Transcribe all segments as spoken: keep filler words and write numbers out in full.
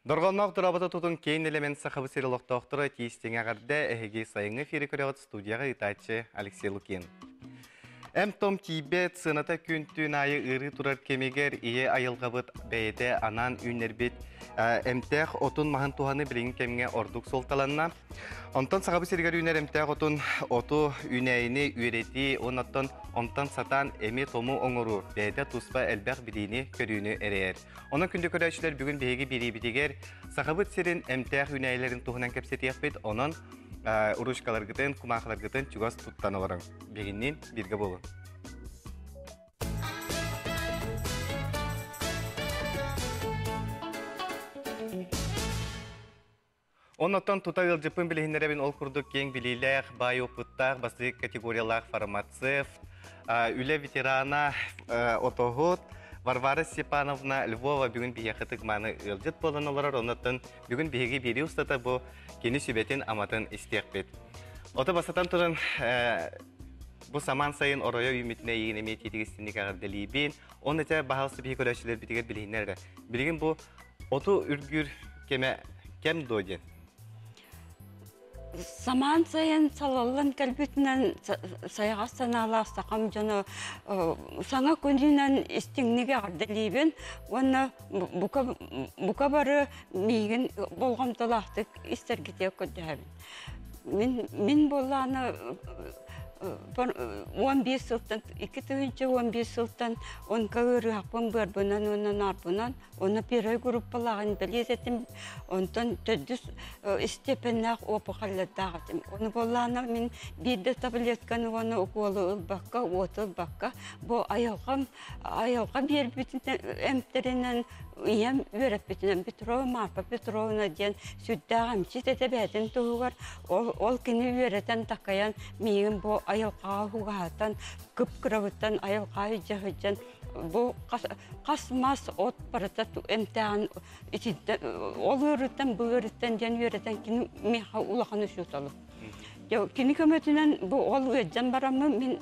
Дорғаннақ тұрабыты тұтын кейін элемент сақыбы серілік тоқтыры тиістен ағарды әхеге сайыңы фері көріғыт студияға итачы Алексей Лукин. Әм том тибет сыната күнтін айы ұры тұрар кемегер ие айылғабыт бәйеті анан үнербет әмтәқ отын мағын туғаны білген кемге ордық солталанна. Онтан сақабы сергер үнер әмтәқ отын оту үнәйіні үйреті, онаттан онтан сатан әме тому оңыру бәйді тұспа әлбәқ білейіні көріні әрейер. Оның күнді көрәшілер бүгін бейгі бірей бітегер сақабыт серін әмтәқ үнәйлерін туғынан кәпсеті яқпет, оның урушкаларгытын, кумақларгытын чугас туттаны барың. Бегіннен бірге болын. Оннаттан тута ғылжыпын білігінлеребін ол күрдік кең білейлер, бай опыттар, басы категориялар фармацевт, үлі ветерана отоғыт, Варвара Степановна Львова бүгін бейеқітік маны ғылжыт болын олар, оннаттан бүгін бейге бері ұстата бұл кені сөбетін аматын істеқ бет. Оты басатан тұрын бұл саман сайын орая үмітіне егінеме тетігістінік ағырдалейбен, оны жа бағалысы бейгі көрәшілер бітігер білігінлері. Білігін бұл оты үргір кем дойден? Саман сайын салалын кәлбетінен сайға санала сақам жаны саңа көндінен істіңнеге ағырдалейбен, оны бұқа бары мейгін болғамдылақтық істергете көддәбін. Мен боланы он бес жылдан, iki түйінші он бес жылдан он кәгөрі ақпын бар бұнан, онан арбынан, оны перой группалағын білезетім, онтан төдіс істепеннақ опы қаладағытым. Оны боланы мен бірді таблетканы оны оқуылы ұлбаққа, оты ұлбаққа, бұл айалға бербетін әмтерінен Ем өріп бітінен Петрова, Марпа Петровна ден сүттағым читеті бәтін тұғығар. Ол кені өретін тақаян мейін бұл айылқаға хуғатан, күп күрабыттан айылқаға жағыджан. Бұл қасмас от барыта әмтәғын, ол өріттен, бұл өріттен ден өретін кені меға улағаны шуталы. Кені көмөтінен бұл ол өджен барамы, мен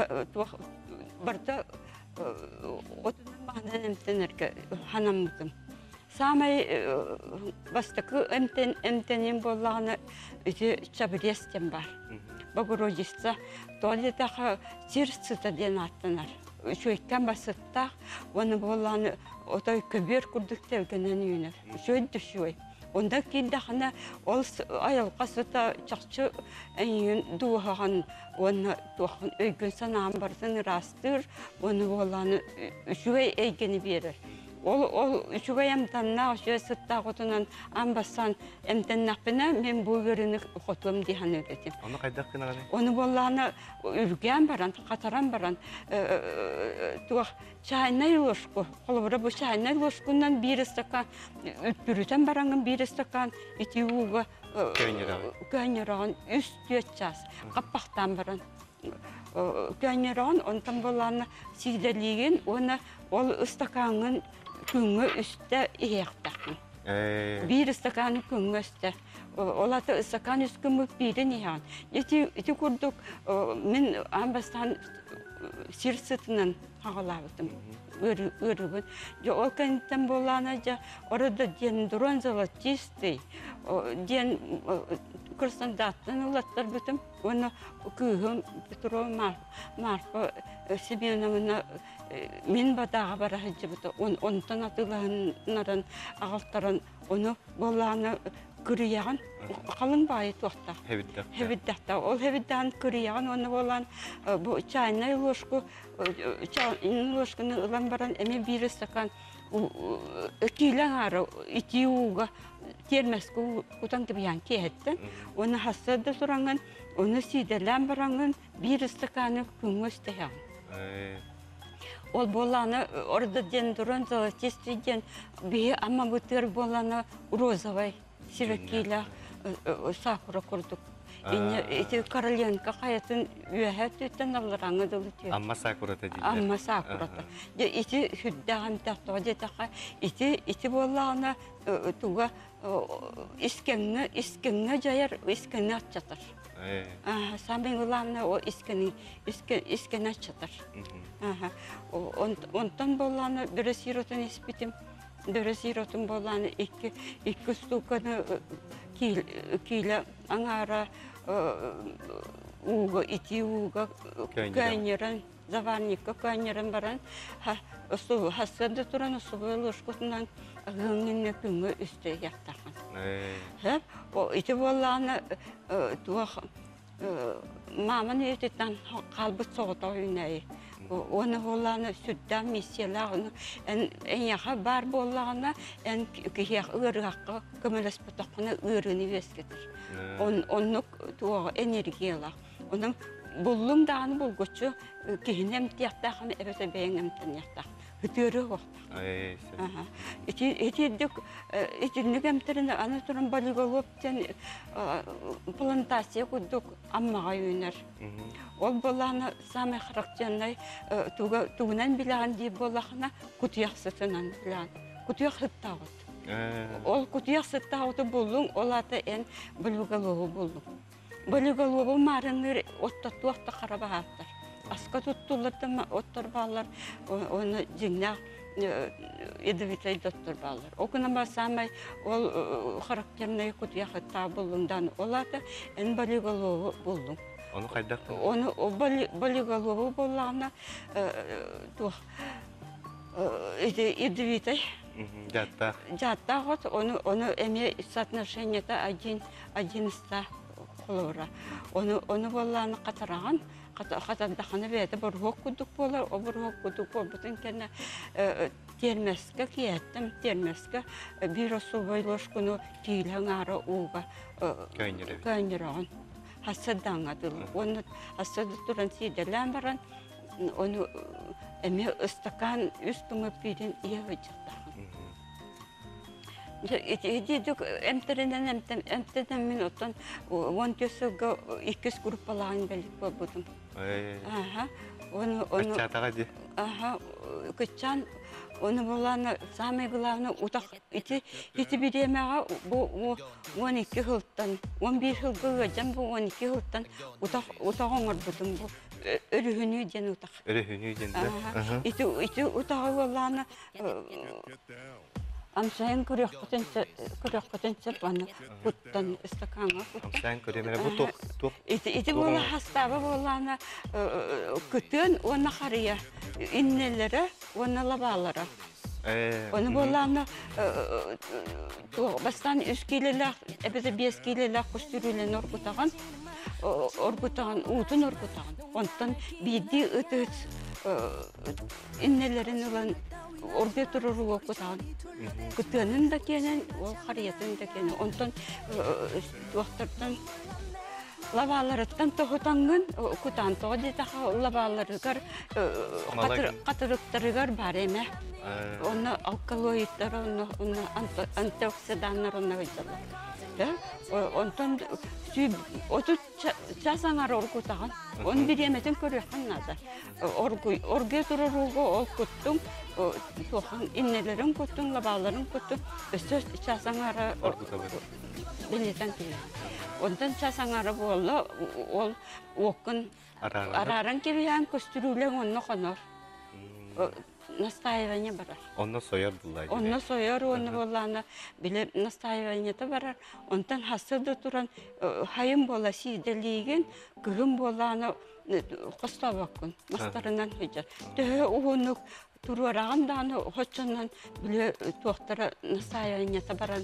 барда отынан мағынан әмтенерге ханамдым. Самай бастықы әмтенен болағына өте чабырестен бар. Бағыродиста туалетаға серсіта ден аттынар. Шөйттен басыттақ, оны болағына отай көбер күрдіктелгенен үйінер. Шөйді шөй. Онда келдіғана ол айылқасыта чақчы әйін дуғаған, оны туақын өйгін санағын барсын растыр, оны боланы үшуай әйгені берір. Ол үшуай әмтанна үшуай сыттақ отынан амбасан әмтаннақпына мен бұл өріні қотуым дейін өретім. Оны қайдақ қынағаны? Оны боланы үрген баран, қатаран баран, туақ чайнай ложку, қолыбыра бұл чайнай ложкунан бір стакан, үтбүрітен бараңын бір стакан, ити уға көнераған үст төт час, қаппақтан баран. Көнераған, онтан боланы сигдерлеген, оны ол стаканын күңі үсті еқтақын. Bir stakan küngöste. Olata stakan üskümük birin ihan. Eti kurduk min ambastan sirsitınan hağalavdım. Örgün. O kentten bolana ja orada diyen duranzalı çisti. Diyen kırsandattan ulatlar bütün. Onu kүйhüm Petrova Marfa Sibiyanamına min badağa barahıcı bütün. Ondan atılağınların ağaltların onu bolana kürüyağın kalın bayı tohta. Heviddahta. Ol heviddahan kürüyağın onu bolan bu çayına loşku çayına loşkunu ılan baran emi bir stakan kilen ağrı iti uğga termesku kutan kibiyan kehetten. Onu hassada sorangan onu sidelen barangan bir stakanı küngösteyağın. Ol bolana orada den duranzalı testiden bir ama bu tür bolana rozovay sivekila sakura kurduk. Eti Karolenka hayatın üyehetüten avlaranga dolutuyor. Amma sakura dedi. Amma sakura. Eti hüddağın tahtoğu taha eti eti bolana tuğa iskenne iskenne cayar iskenne açatır. Sambil ulana o iskeni iskenne açatır. Ondan bolana bir sirotun ispitim дөресиротун боланы икки икки стуканы киле аңара уга ити уга кайнеран заварникка кайнеран баран су хасады туран субылыш кутунан гыңне күңгө үстө яктаган. Хеп, о ити боланы туах маман ететтен қалбы соғыта ойнай. Оны боланы сүдден миссиялағыны, ән яға бар болағына, ән күйеқ ұрғаққа көмелес бұтаққына ұрыны вескетір. Оны туағы энергиялақ. Оның бұллың дағыны бұл көтші кейінем тияқтақын әбәті бәйін әмтін яқтақ. Үтері оқтақ. Итінік әмтіріні аны тұрын болиголоптен плантация күдік аммаға үйінер. Ол болағына самай характернай туғынан біліған дейіп болағына күтияқ сытынан біліған. Күтияқ сыттағыд. Ол күтияқ сыттағыды болуң, ол аты ән болиголовы болуң. Болиголовы марыныр оттату оқты қарабағаттар. Аска туттулардан оттор балар, оны жиннақ едовитай доттор балар. Окына басамай ол характерный күтияқытта болуңдан олады, ән болиголовы болуң. Оны қайдақтың? Оны болиголовы болағына едовитай жаттақ, оны әме соотношениета один-ста қолуыра. Оны болағына қатыраған, қатардақаны бәді бір ғоқ күдік болар, о бір ғоқ күдік бол. Бұтын кәні термескі кияттым, термескі бір осу бойлош күні кейлің ары уға көйнераған. Хасадан адылы. Оны хасады тұрын сейдерлен баран, оны әме ұстакан үстіңі пейден ие жақтағын. Едедік әмтірінен әмтірінен мен оттан он төсігі иккіз группалағын бәлік бол бұдым. Күтчатаға де? Күтчан, оны боланы самай ғылағыны ұтақ ити біремеға он екі ғылттан, он бір ғылғы ғыжан бұл он екі ғылттан ұтақ оңыр бұдым бұл. Өрүхүнүү ден ұтақ. Өрүхүнүү ден де? Ити ұтағы боланы Амсайын көрек көтенсе баны бұттан істакаңа. Амсайын көремелі бұл тоқ? Ити болы хастабы боланы күтін оны қария, иннелері оны лабалары. Оны боланы бастан үш келелік, әбізі бес келелік күстірілін орғытаған, орғытаған, ұтын орғытаған. Онтан бейді үтіс иннелерін ұлан орге тұрыру оқытаған. Күтінің да кенен, ол қариетін да кенен. Онтан уақтырдан лабаларыттан тоғытаңын, күтан тоғы детаға лабаларығар, қатырықтарығар бар еме. Оны алкалоидтар, оны антиоксиданлар оны өйділі. Онтан отыз жасаңар орғытаған. Оны биреметін көріқан нады. Орге тұрыруғы ол күттің, иннелерін күттің, лабаларын күттің, өсті жасаңары білетен келі. Ондан жасаңары болы, ол оқын арарын келген көстірулен оны қоныр. Настаивание барар. Онна сояр бұлай. Онна сояр, оны боланы біле настаиванияты барар. Онтан хасырды тұран хайым бола сейделейген, күгім боланы қостабақын, мастарынан өйдер. Төхі ұғынық тұрарағанданы қочынан біле тоқтары настаиванияты баран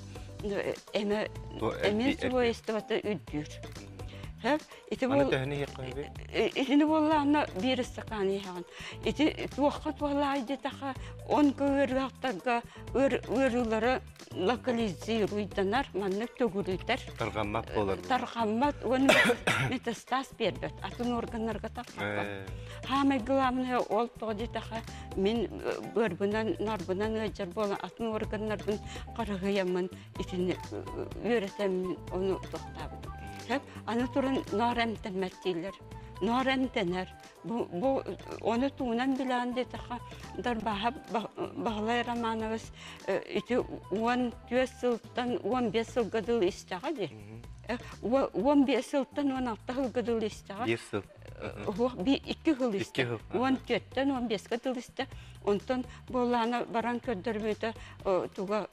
әмен свойысты баты үддір. Аны тәхіне еққан бе? Итini боллағына бір стакан еған. Ити туаққат боллайды тақа он көверғақтарға өрілері локализируйданар, маннық төгірійтер. Тарғаммат болар. Тарғаммат, оны метастаз бербет, атын органларға таққаққа. Хамай ғыламыны ол тоғды тақа мен бөрбінен, нарбінен өжер болан атын органлардың қарығыямын, итini өретемін, оны тоқтабыды. Аны тұрын норәмтен мәттейлер, норәмтенер. Оны туынан білән детіға дар бағылай романығыз он төрт сылттан он бес сыл ғыдыл істіға де. он бес ылтан он алты хыл гыдылыстаға. Bir yıl. Би iki хыл исте. İki hıl, aha. он төрттен он беске дылысты. Онтон боланы баран көддөрбөтө туга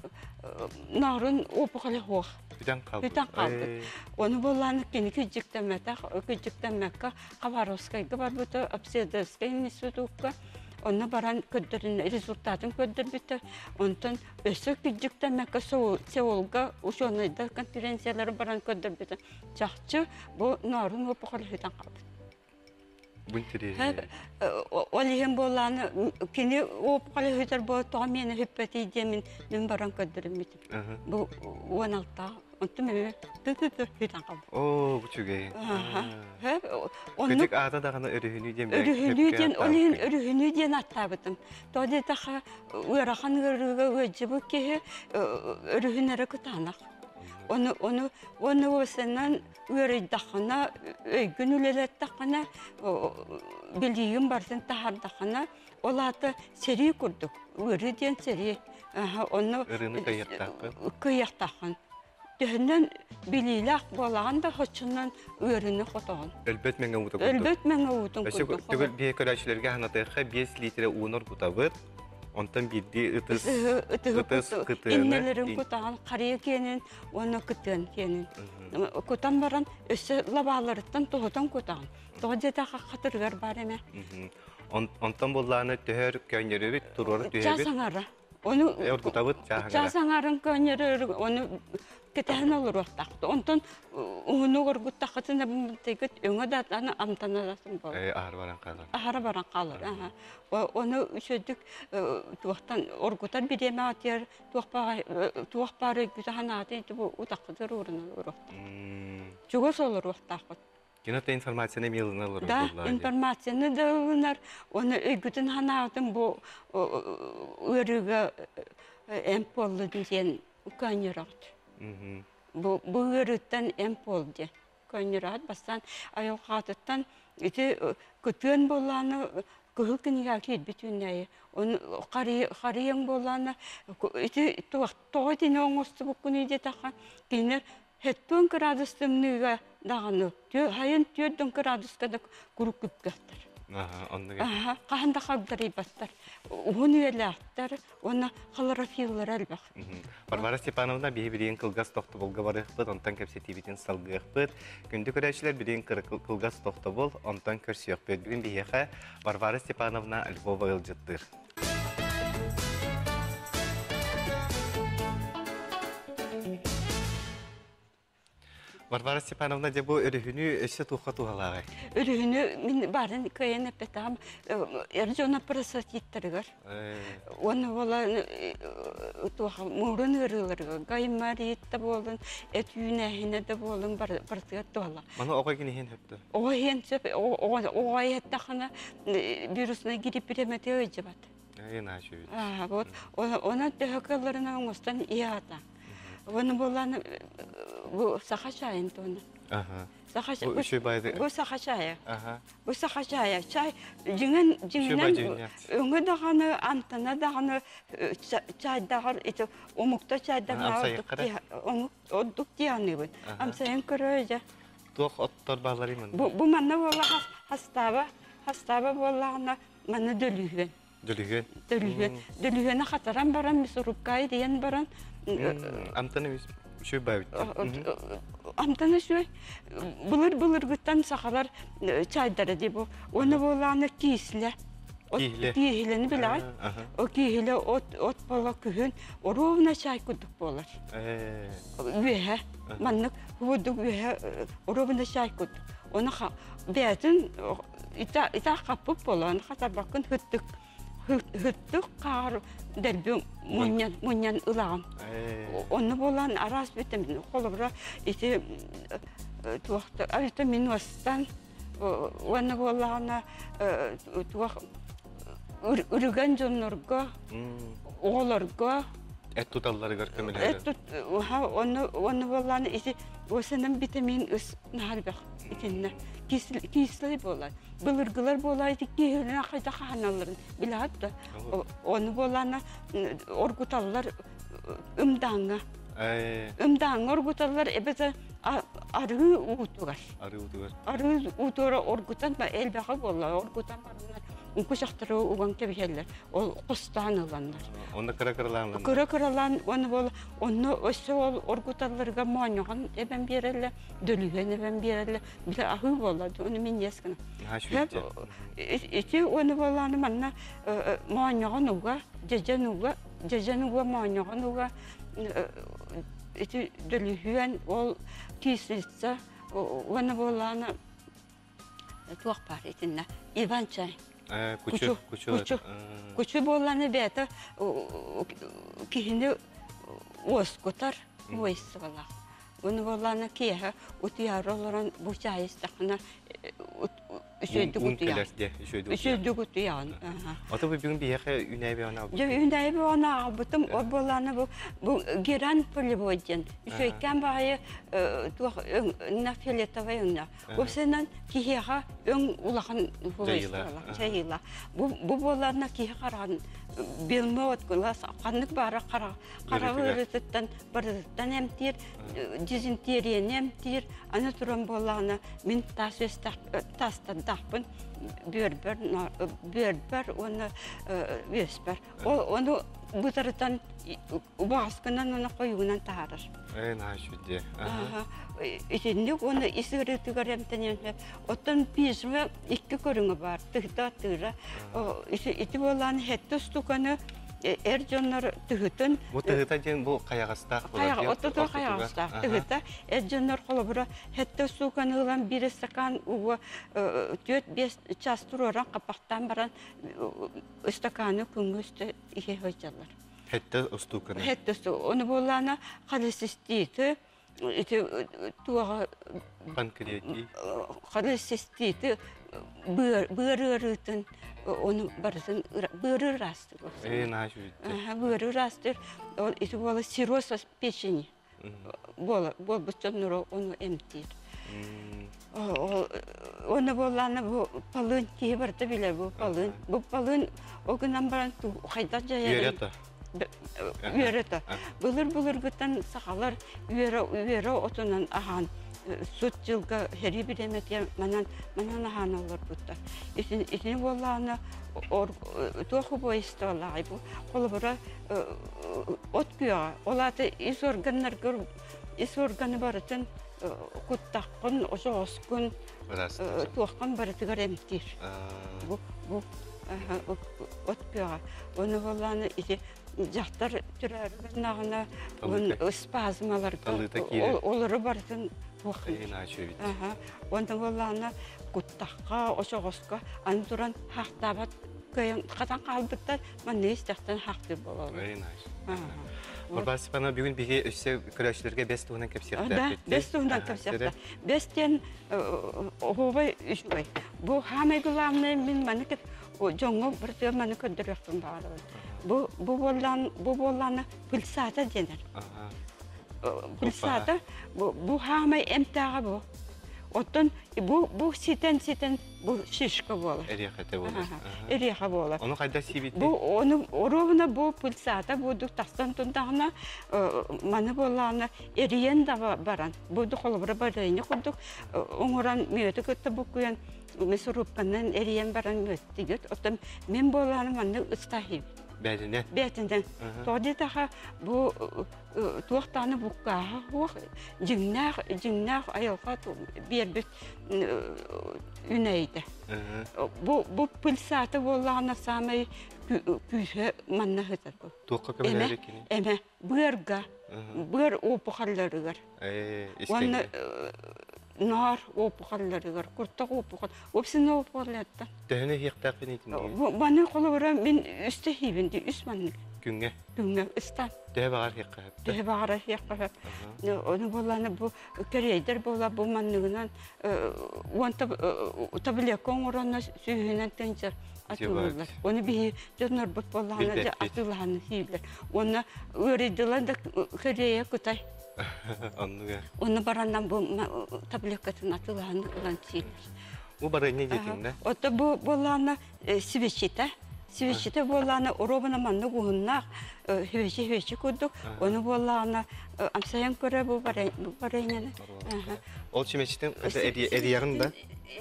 нарын опухолы хоқ. Bütün kaldı. Бүтән калды. Оны боланы кини күҗиктәмәтә, күҗиктәмәккә Хабаровскайга бар бөтө обседовская институтка. Оны баран көддөрүн результатын көддөрбүтө. Онтон өсө күҗиктәмәккә Сеулга ошоныйда конференциялар баран көддөрбүтө. Чакчы бу нарын опухолы бүтән калды. Бунтери. Олиген боланы кини опухолы бүтәр бу томени хиппети демин мен баран көддөрмүтө. Бу он алты Ondan mı? Tütütü hütan kaldı. Oo, bu çok iyi. Hep onu Küçük ağda da kana örühünü diye. örühünü diyen, olin örühünü diyen atabıdım. Tadı daha uğrakan görüge öcübü ki örühünlere kutanak. Onu onu onu o senden uğraydakana günülelettakana bildiğim barsın tahardakana olatı seri kurduk. Uğrı diyen seri. Onu Irını kıyaktakı. Kıyaktakın. Döhünden biliylak bolağın da hoçundan öğrünü kotoğun. Elbet menge uta kutu. Elbet menge utun kutu. kutu. Tügül bir köreçilerge hanatayqa beş litre unur kutabıt. Ondan bildi ıtız ıtız kıtığını. İnnelerin kutağın karıya kenin, onu kıtığın kenin. Kutan baran ösü labalarıttan toğutan kutağın. Toğu dedağa katırgar var eme. Ondan bolağını tüher köyünleri turur tüher bit. Casanara. Onu Casanarın köyünleri onu Кетәһен olur вақтақты. Онтон уны горгуттақытына бумтегет өңө да аны амтанасын бол. Э, ахар баран калыр. Ахар баран калыр. Аха. Оны үчөдүк туактан оргутар биреме атер, туакпа туакпары күтәһанаты бу утакытыр урын урып. Чугос olur вақтақыт. Кинота информацияны милын алыр. Да, информацияны да алынар. Оны өгүтүн ханатын бу өрүгө эмполлу диен көнөрөт. Bu bu örütten empoldu. Köyünürat basan ayol katıttan iti kütüyen bolanı kıhılkın yakit bütün neyi. Onu kari kariyen bolanı iti tuğ tuğ dine onustu bu günüde takan kiner hetton gradustum nüge dağını. Tüy hayın tüydün graduska da kuruk küpkatır. Aha, onu gel. Aha, kahanda kagdari bastar. Onu yelahtar, ona klorofiller elbak. Varvara Stepanovna bir birin kılgaz toxtu bolga barıqpıt, ondan kapsetivitin salgıqpıt. Gündü köreçiler birin kılgaz toxtu bol, ondan körsüyöqpıt. Bugün biyeqa Varvara Stepanovna Lvova ılcıttır. Varvara Stepanovna de bu örühünü öşe tuğa tuğalağı. Örühünü min barın köyün epetam erjona prasatittirgar. Onu bola tuğa murun örülerga gaymaritte bolun et yüneğine de bolun bar bartıga tuğala. Mana oğa gini hen hepti. O hen söp o o ayette xana virüsüne girip biremete öcebat. Ay naşu. Ah, bot ona tehakalarına onustan iyata. Onu bolan bu sahaçayın tonu. Aha. Sahaç bu şey baydı. Bu sahaçaya. Aha. Bu sahaçaya çay cingen cingen öngü dağını antana dağını çay dağır ite omukta çay dağını omuk odduk diyanı bu. Am sayın köröce. Tuğ ottor bağları mı? Bu bu manna bola hastaba hastaba bolana manna dölühün. Dölühün. Dölühün. Dölühün hataran baran misurukay diyen baran. Amtanı biz şu bayıt. Amtanı şu bulur bulur gıttan sakalar çayları diye bu. Onu bolanı kisle. Kihle. Kihleni bilay. O kihle ot ot bala kühün. O rovna çay kuduk bolar. Ühe. Manlık huduk ühe. O rovna çay kuduk. Onu ha beyazın ita ita kapıp bolan. Hatta bakın hıttık. Hıttık kar derbi munyan munyan ılan. Onu bolan aras bitemin. Kolabra ite tuakta ayta minustan. Onu bolana tuak ürgen jonlarga, oğlarga. Et tutalları görkemler. Et tut ha onu onu bolana ite o senin vitamin üs naharbak itenne. Kisli kisli bolay. Bılırgılar bolaydı ki hülüne kayda kanaların bilahat da onu bolana orgutallar ımdağına ımdağına orgutallar ebeze арғы уутугар. Ары утугар. Арғы уутугара оргутан ба элбаға болла, оргутан барынар. Унку жақтары уган кебешелер. Ол қостан ыландар. Онда кыра-кыралан. Кыра-кыралан, оны бол, оны өсі ол оргуталарға мааньоған эбен берелі, дөліген эбен берелі. Біле ағы болады, оны мен ескіні. Ити оны боланы манна мааньоған уға, жежен уға, жежен уға мааньоған уға, ити дөліген ол кисілітсе, оны боланы туақ бар етінна, Иван Чай. Күчі, күчі. Күчі боланы бәті кейінді өз көтар, өйсі болақ. Оны боланы кейі ұтыяры оларын бұл жайыстақына үшөйді күтіян. Үшөйді күтіян. Ата бұл бүгін бейеқі үнәйбе она албытым? Үнәйбе она албытым, ол боланы бұл геран полеводен. Үшөйкен бағайы нафилетовай үнна. Өпсенен кейіға өн ұлағын жайыла. Бұл боланы кейі қараған белме өткілі, қанық бары қарағы үрітіттен бірдіттен әмтер, дизентерия әмтер, аны тұрын боланы мен тастан дақпын, бөрбір, оны өспір. Оны бұтырыттан бағысқынан оны қойуынан тағарыр. Әйін ашуде. Итінде оны исігіреттігір әмтенен, оттан пейізімі екі көріңі бар, тұғыта тұғыра. Ити боланы хетті ұстықаны әр жонлар тұғытын. Бұл тұғыта ден бұл қаяғыстақ? Отты қаяғыстақ. Тұғыта әр жонлар қолы бұра хетті ұстықаны ұлан бірі стакан ұғы төрт-бес час тұр оран қапақтан баран стаканы күнгі үсті ие өйчалар. Хетті ұстықаны? Хетті ұстықаны. Оны боланы қалысыстейті, туаға панкреатит холецистит бөрі ұрытын оны барысын бөрі расты. Эй, нашу. Бөрі расты. Это было сироз печени. Было, был бы темно, он эмтир. Оны боланы бұл палын кейбірді біле бұл палын. Бұл палын оғынан баран қайда жайады. Үйерета? Үйерета. Бұлыр-бұлыр күттен сақалар үйері отынан аған. Сұт жылға хері біремет манан аған олар бұтта. Итіне боланы тоқы бойысты олағай бұл. Қолы бұра от күйаға. Олады ис органы барытын құттаққын, жоғысқын, тоққын барытығар әмтер. Бұл от күйаға. Оны боланы жақтар түрәрігін ағына спазмаларға олары барытын тоқын. Оны боланы құттаққа, жоғысқа, аны тұран хақтабат көйін қатан қалбыттар, мәне істіқтен хақты болады. Орбасыпана бүгін біге өссе көрәшілерге бәс туғынан көпсияқты? Да, бәс туғынан көпсияқты. Бәстен оғыбай үшбай. Бұл хамай ғыламны мен мәні кет жоңғы бірді мәні көндіріқтің бағады. Бұл боланы пүлсаты денер. Пүлсаты, бұл хамай әмтаға бұл. Оттан бұл сетен-сетен бұл шишка болы. Әрияқеті болы. Әрияқа болы. Оны қайда сейбетті? Оны оровына бұл пүлсаты бұдық тастан тұндағына маны болағына әриен да баран. Бұдық олыбыры барайыны құдық. Оңыран мөті көтті бұл көйен месурупқаннан әриен баран мөтті кет. Оттан мен болағына маны ұстахи. Бәдінден? Бәдінден. Тоғды таға бұл туақтаны бұққаға оқ, жіңнақ айылға бербет үнәйді. Бұл пүлсаты болағына самай күйі манна ғытар бұл. Туаққа көмілер екені? Әмі, бұырға, бұыр опықаларығар. Оны нар опықаларығар, күрттақ опықал. Опсыны опықаларда. Дәуіне хиқтақын етінде? Баны қолы бұра мен үсті хейбінде, үс манны. Күнге? Күнге, үстан. Дәе бағар хиққап? Дәе бағар хиққап. Оны боланы бұл көрейдер бола бұл маннығынан табілекон оранна сүйінен тәнжер атылылар. Оны бейі жонор бұт боланы атылағаны сейілер. Оны өрейділан да көрейе күтай. Оны барандан бұл табілекатын атылағаны ұлан сейілер. Бұл бары не детің да? Ота бұл боланы свечета. Свечите болланы оробына манны гуһуннах хөвечи хөвечи курдук. Оны болланы амсаян көрө бу барайнаны. Ол чимечтен эриягын да?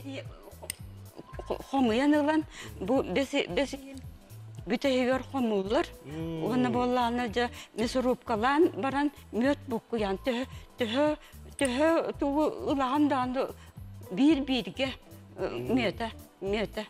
Хомуянылан бу беси беси бүтәйгәр хомуллар. Оны болланы жа месурупкалан баран мөт букуян тө тө тө ту улагандан бир бирге мөтә мөтә.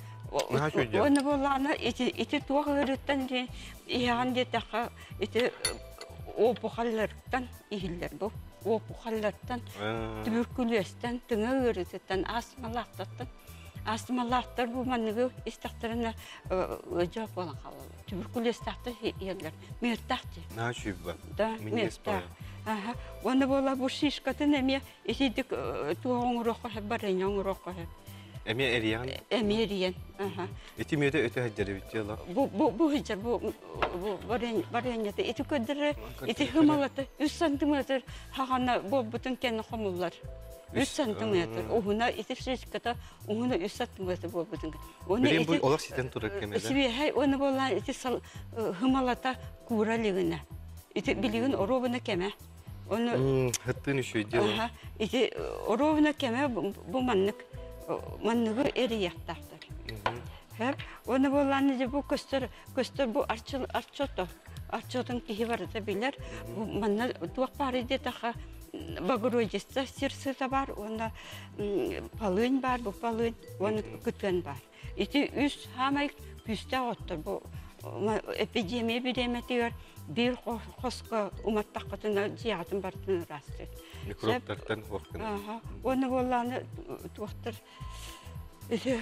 Оны болланы ити ити тугырыттан ди яган детаха ити опухаллардан игиллер бу. Опухаллардан туберкулезтен тыңырыттан астмалактан астмалактар бу манныгы истактарына жап болан калды. Туберкулез тахты ерлер. Мертахты. Начуба. Да, мертах. Ага. Оны бола бу шишкатын эме итидик туоңрокко барен оңрокко. Эме эрияган? Эме эриен. Ага. Ити мөтө өтө хаҗары битела. Бу бу бу хаҗар бу барен бареньяты ити көддер ити хымалаты үч сантиметр хагана бу бүтүн кен хомуллар. үч сантиметр. Уна ити шишката уна үч сантиметр бу бүтүн. Оны ити бу олак ситен турак кемеде. Сибе хай оны бола ити хымалата куралыгына. Ити билигин оробуна кеме. Оны хаттын үшөй дела. Ага. Ити оробуна кеме бу маннык манныгы эрияктактар. Хәп, оны болланы бу көстөр көстөр бу арчыл арчото. Арчотын кихи барда билер. Бу манна туак бары детаха багыройжеста сирсыта бар, оны палын бар, бу палын, оны күткөн бар. Ити үс хамай күстә оттыр бу эпидемия биреметигер бир хоска уматтакытына жиятын бартын расты. Микробтардан коркун. Ага. Оны болланы туактыр. Ити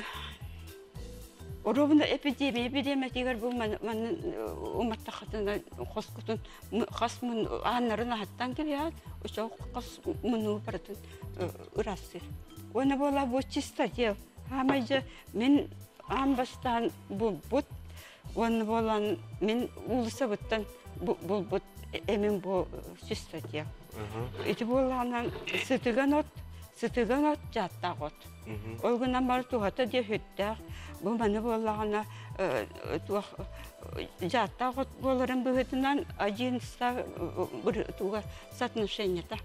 Оробunda эпидемия биреметигер бу мен уматтакытына хоскутун хасмын аннарына хаттан кебят, ошо кас муну бартын расты. Оны болла бу чиста дел. Хамайжа мен амбастан бу бут оны болан мен улыса буттан бу бут эмин бу чиста дел. Ити болланан сытыган от, сытыган от жатта от. Олгунан бар тугата де хөттәк. Бу маны боллагана туак жатта от боларын быгытынан одиннадцать бир туга соотношениета.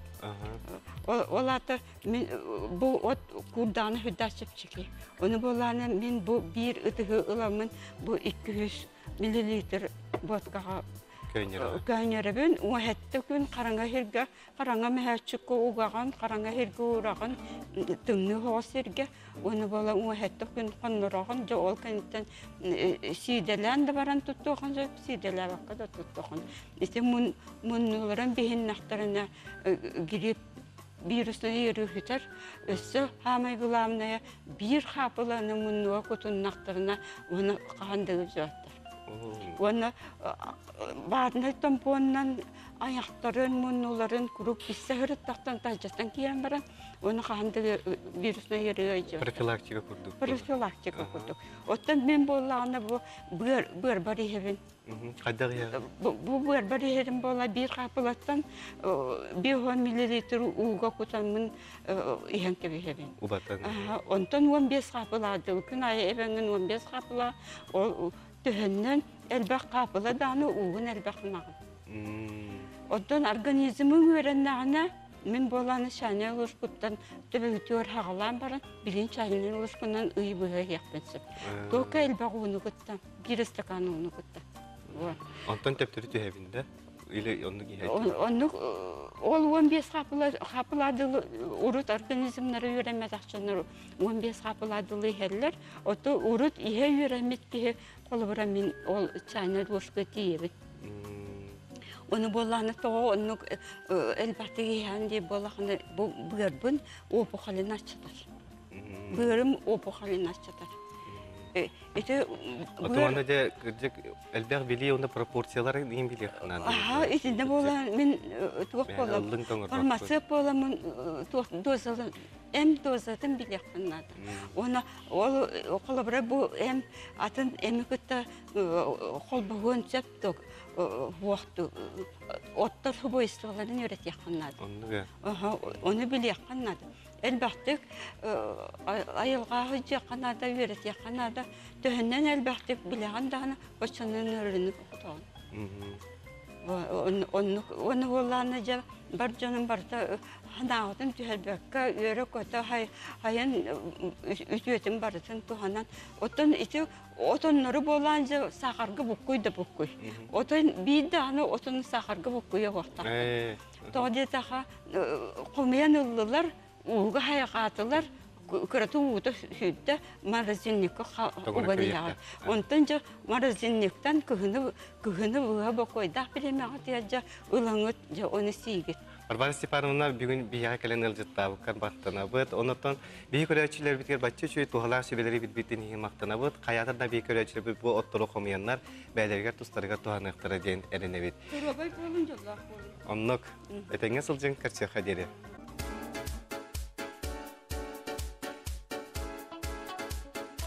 Олата мен бу от курданы хөдәчеп чики. Оны болланы мен бу бир ытыгы ыламын бу эки жүз миллилитр водкага Кайнеребен уһетте күн караңга хирге, караңга мәһәчкә угаган, караңга хирге ураган, тыңны хосирге, оны бала уһетте күн канныраган, жол кенттен сиделән дә баран тоттоган, сиделә вакыт тоттоган. Исте мун мунныларын бехин нахтарына гирип вирусны йөрүтер, өсө хамай буламны бир хапыланы муннуа котун нахтарына оны кандыгы жаттыр. Оны баарны тампоннан аяктарын муннуларын куруп бисәһәр тактан таҗастан киен баран, оны ханды вирусны йөрүгә. Профилактика курдук. Профилактика курдук. Оттан мен боллаганы бу бер бер бари хевен. Кадагы. Бу бер бари хевен болла бир капылаттан бир миллилитр уга кутамын иһән кебе хевен. Убатан. Онтан он беш капылады. Күн ай эбенген он беш капыла. Ол төһөннән элбәк капыла даны угын элбәк нагы. Оттан организмын өрәннәгенә мен боланы шәне ушкуттан төбәгәтөр хагалан баран билин чайны ушкуннан ыйбыга якпенсеп. Тока элбәк уны кытта, бир стакан уны кытта. Антон тәптүре төһәбиндә или онны гиһә. Онны ол он беш капыла капылады урут организмнары өрәмәт акчаныр он беш капыладылы хәлләр. Ото урут иһә өрәмәт ки колбара мен ол чайны ушкы тиебит. Оны болланы тоо оны элбәттеге хәнде болланы бу бирбин опухолына чатар. Бирим опухолына чатар. Эте Отоманда да элбәр били онда пропорциялары дигән били хана. Ага, итендә була мен туак була. Фармация була мен туак доза эм дозатын били хана. Оны ол колбара бу эм атын эми көтә холбогон чаптык. Вакыт оттар хубойстволарын өйрәт якыннады. Онны. Аха, оны били якыннады. elbette ayılgağı yakınada verir yakınada döhünden elbette bileğen dağını başının ürünü okutan. Onu onu olanca bir canım barda hanağıdım tühelbekka öre kota hay hayan ücretim barısın tuhanan oton iti otonları bolanca sakargı bukkuy da bukkuy. Oton bir dağını oton sakargı bukkuya korktak. Тоді таға қомиян ұлылар, ұлғы хайақатылар, күрәті ұғыты сүйді морозильникқа ұғылияға. Онтан жа морозильниктан күхіні ұға бақойдақ білемеға тияжа ұлаңыт жа оны сейгет. Барбара Степановна бүгін бияға кәлен ылжытта бұққан бақтана бұд. Онытын бей көрәчілер біткер бәтчі чөй туғалар шебелері бітбіттен ең мақтана бұд. Қаятырда бей көрәчілер біт бұл оттыру қомиянлар бәлергер тұстарға туғанықтыра ден әріне бет. Оннық, әтеңе сылжың кәрсе қадері.